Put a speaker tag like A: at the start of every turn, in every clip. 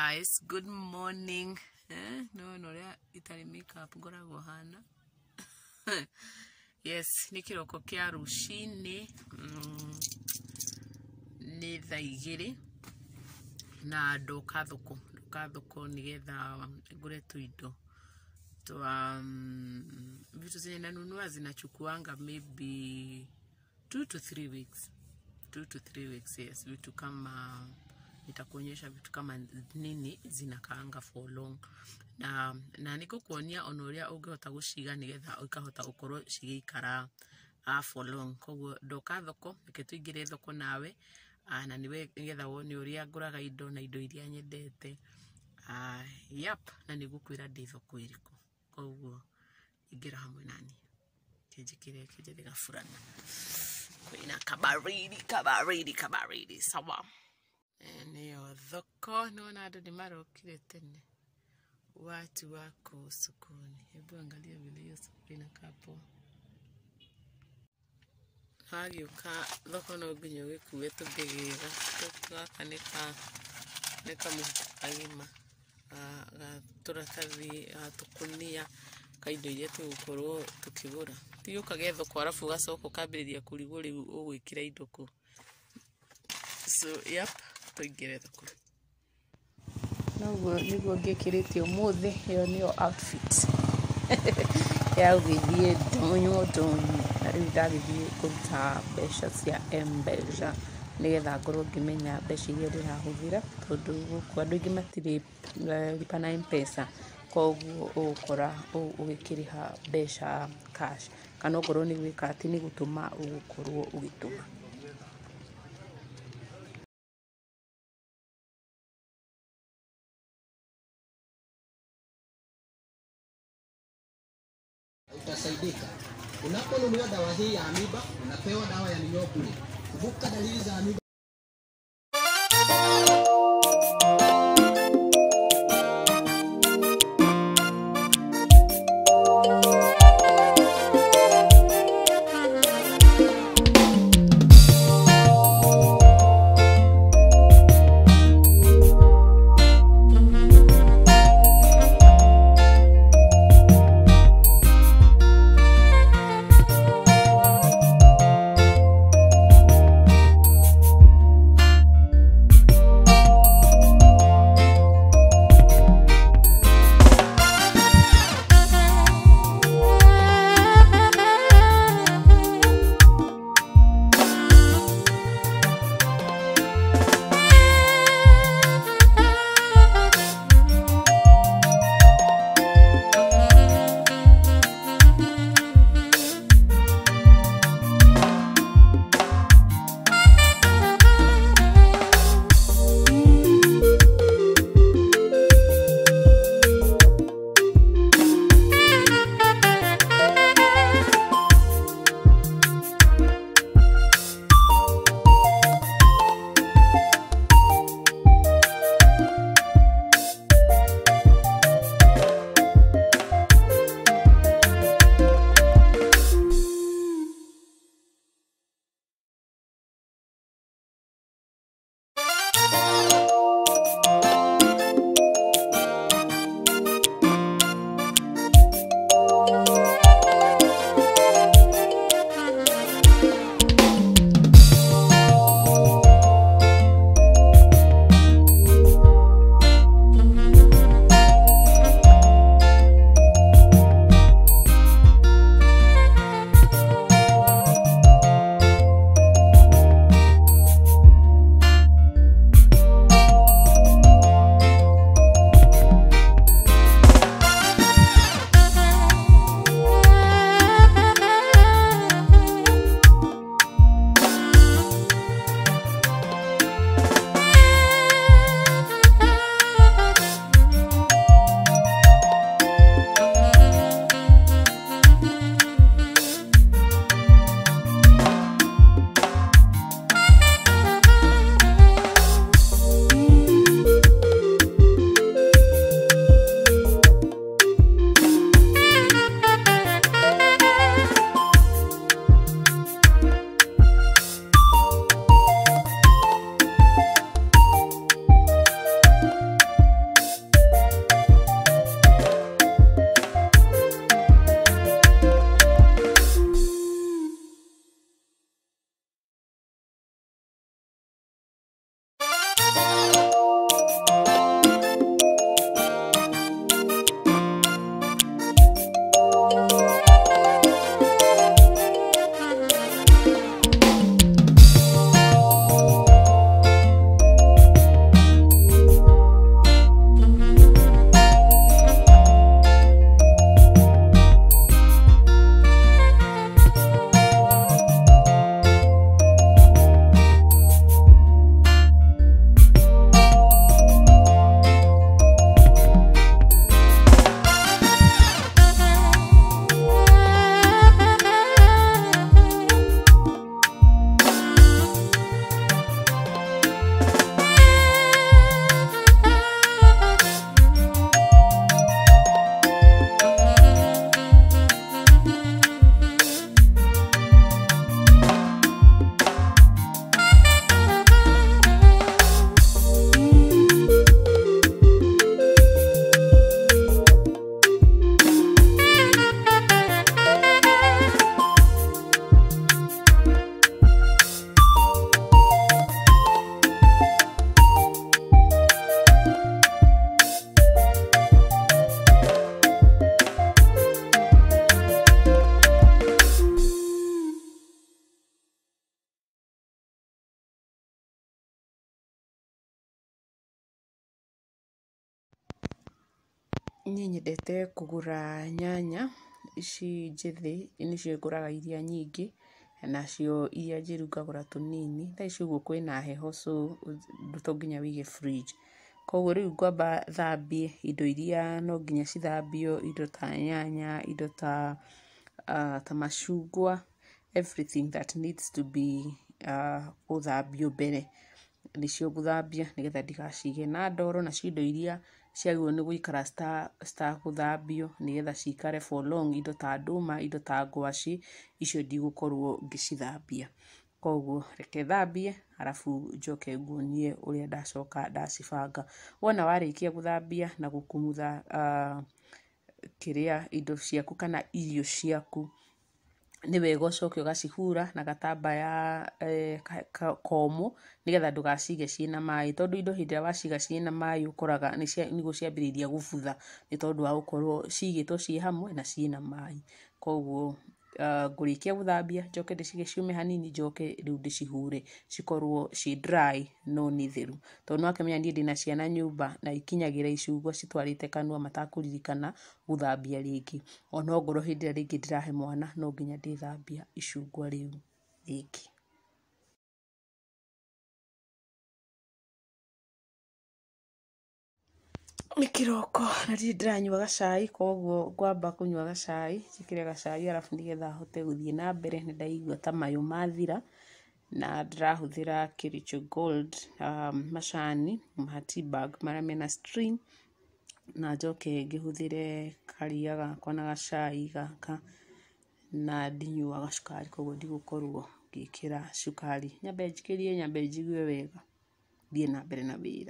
A: guys, good morning. No ria itari makeup ngoragwo hana. Yes, ni kiroko kia rucini. Ni thaa 2 na ndoka thoko nigetha ngure tuindo twa vitu zenye nanunua zinachukuanga maybe 2 to 3 weeks. 2 to 3 weeks, yes. Vitu kama nitakuonyesha vitu kama nini zinakaanga for long. Na niko kuonia onoria ungehota guciga nigetha ukahota ukorwo cigikara for long. Koguo ndoka thoko niketuingire thoko nawe na niwe nigetha woni uria nguraga indo na indo iria nyendete. Na nigukwira ndi thoko iriku. Koguo ingira hamwe nani kinjikire kinjethega furana kwina kabaridi sawa. Niyo thoko nona andu ni marokire tene, watu wako sokoni. Hebu angalia vile hiyo soko inakapo. Hagiuka thoko no nginya gikuwe tungigira tukakanika agima turatathi tukunia kaindo iria tugukorwo tukigura. Tiyo kagetho kwa arafu gasoko kambiriria kurigo riu ugwikira indo ku. So tuingire thoko. Niguo ngikirite umuthi iyo niyo outfit ya githie donyo ari ndagithie kuruta mbeca cia M-Pesa nigetha ngorwo ngimenya mbeca iria ndirahuthira tondu guku andu ingi matiri lipa na M-Pesa. Koguo ukora ugikiriha mbeca cash kana ngorwo ni gwika ati ni gutuma ugukorwo ugituma.
B: Utasaidika. Unaponunua dawa hii ya amiba, unapewa dawa ya minyoo bure. Kumbuka dalili za amiba.
A: Niĩ nyendete kũgũra nyanya ici njĩthĩ, nĩcio ngũraga iria nyingĩ, nacio iria njĩru ngagũra tũnini. Thaa ici ũguo kwĩna heho so to nginya wĩige fridge. Koguo rĩu ngwamba thambie indo iria no nginya cithambio, indo ta nyanya, indo ta macungwa, everything that needs to be gũthambio mbere nĩcio ngũthambia nĩgetha ndigacige na ndoro. Nacio indo iria ciagĩrĩirwo nĩ gũikara citagũthambio nĩgetha cikare for long, indo ta ndũma, indo ta ngwacĩ, icio ndigũkorwo ngĩcithambia. Koguo reke thambie arabu njoke nguonie ũrĩa ndacoka ndacibanga. Wona warĩkia gũthambia na gũkumutha indo ciaku kana irio ciaku, nĩ wega ũcoke ũgacihura na gatambaya komũ nĩgetha ndũgacige ciĩna maĩ, tondũ indo hĩndĩ ĩrĩa waciga ciĩna maĩ ũkoraga nĩguo ciambĩrĩria gũbutha nĩ tondũ wa gũkorwo cigĩtwo ciĩ hamwe na ciĩna maĩ. Koguo ngũrĩkia gũthambia njoke ndĩcige ciũme hanini, njoke rĩu ndĩcihure cikorwo ciĩ dry no nĩ theru, tondũ nĩwakĩmenya niĩ ndĩna ciana nyũmba na ikinyagĩra icungwa citwarĩte kanua matakũririkana gũthambia rĩngĩ. Ona ongorwo hĩndĩ ĩrĩa rĩngĩ ndĩrahe mwana no nginya ndĩthambia icungwa rĩu rĩngĩ. Nĩ kĩroko na ndirĩ ndĩranyua gacai, koguo ngwamba kũnyua gacai, njĩkĩre gacai arabu nĩgetha hote gũthiĩ na mbere. Nĩ ndaigua ta mayũ mathira na ndĩrahũthĩra Kericho Gold macani ma tea bag marĩa mena stream, na njoke ngĩhũthĩre karia gakwa na gacai gaka na ndinyuaga cukari, koguo ndigũkorwo ngĩkĩra cukari. Nyambe njikĩrie, nyambe njigue wega thiĩ na mbere na wĩra.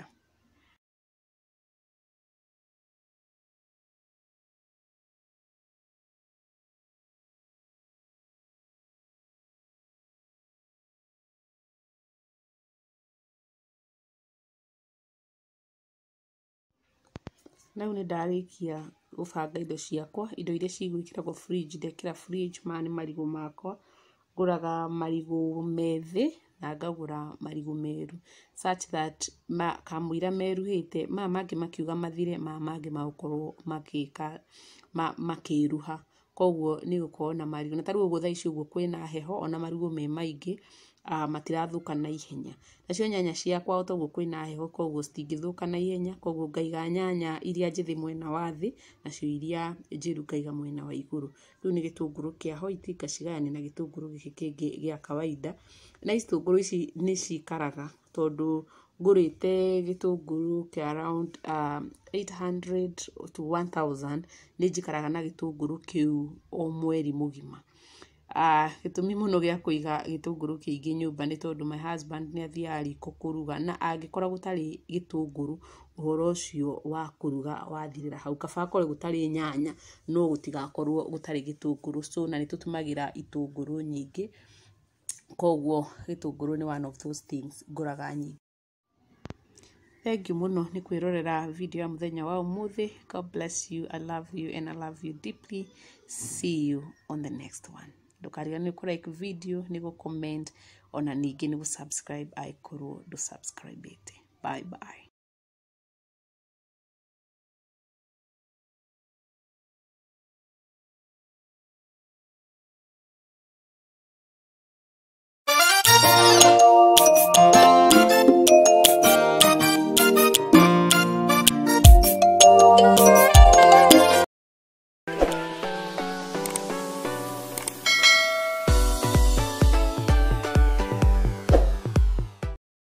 A: Rĩu nĩ ndarĩkia gũbanga indo ciakwa, indo iria cigwĩkĩragwo fridge ndekĩra fridge. Maya nĩ marigũ makwa, ngũraga marigũ methĩ na ngagũra marigũ meru such that kamũira meruhĩte maya mangĩ makiuga mathire, maya mangĩ magũkorwo makĩruha. Koguo nĩ gũkorwo na marigũ, na tarĩu ũguo thaa ici ũguo kwĩna heho, ona marigũ me maingĩ matirathũka na ihenya. Nacio nyanya ciakwa o toguo kwĩna heho, koguo citingĩthũka na ihenya, koguo ngaiga nyanya iria njĩthĩ mwena wa thĩ, nacio iria njĩru ngaiga mwena wa igũrũ. Rĩu nĩ gĩtũngũrũ kĩa white ngacigayania na gĩtũngũrũ gĩkĩ kĩngĩ gĩa kawaida, na itũngũrũ ici nĩ cikaraga tondũ ngũrĩte gĩtũngũrũ kĩa around 800 to 1000 nĩ njikaraga na gĩtũngũrũ kĩu o mweri mũgima. Gĩtũmi mũno gĩa kũiga gĩtũngũrũ kĩingĩ nyũmba nĩ tondũ my husband nĩ athiaga riko kũruga, na angĩkora gũtarĩ gĩtũngũrũ ũhoro ũcio wa kũruga wathirĩra hau. Kaba akore gũtarĩ nyanya no gũtigakorwo gũtarĩ gĩtũngũrũ, so na nĩ tũtũmagĩra itũngũrũ nyingĩ, koguo gĩtũngũrũ nĩ one of those things ngũraga nyingĩ. Thank you mũno nĩ kwĩrorera video ya mũthenya wa ũmũthĩ. God bless you, I love you and I love you deeply. See you on the next one. Ndũkariganĩrwo kũ like video, nĩ gũ comment, ona ningĩ nĩ gũ subscribe angĩkorwo ndũ subscribe ĩte. Bye bye.